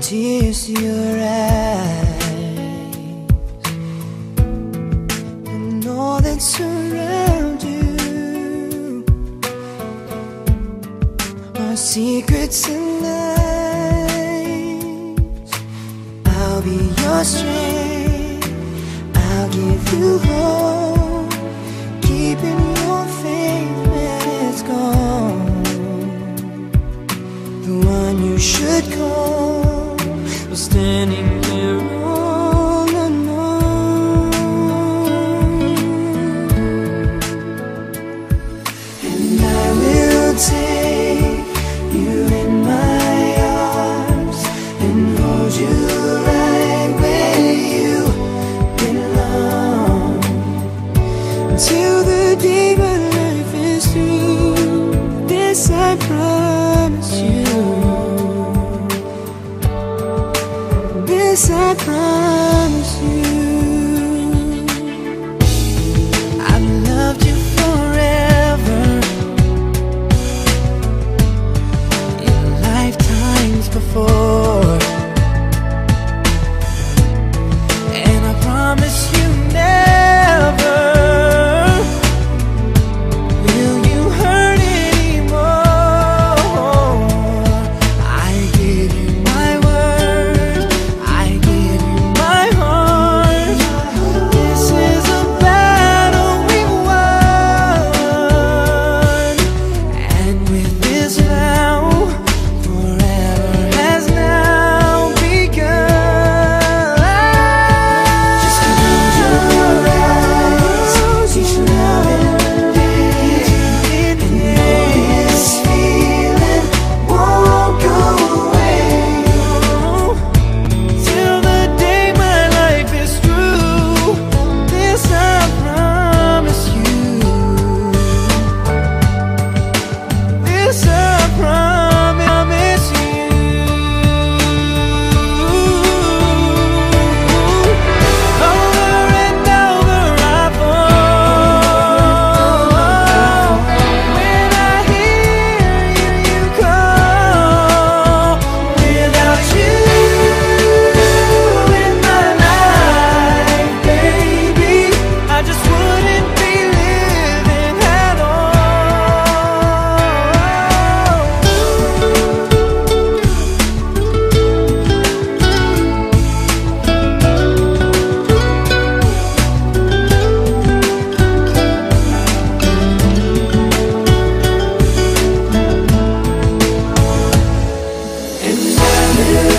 tears to your eyes, and all that surrounds you are secrets and lies. I'll be your strength, I'll give you hope, keeping your faith when it's gone. The one you should call was standing there all alone. And I will take you in my arms and hold you right where you belong, until the day my life is through. This I promise you. This I promise you. I've loved you forever, in lifetimes before, and I promise you never will you hurt anymore. I give you my word, I give you my heart. This is a battle we won, and with this vow, forever has now begun. Just close your eyes, each love and peace, and know this feeling won't go away, till the day my life is through. This I promise you. This I promise you. Over and over I fall when I hear you call. Without you in my life, baby, I just wouldn't be living at all. And I will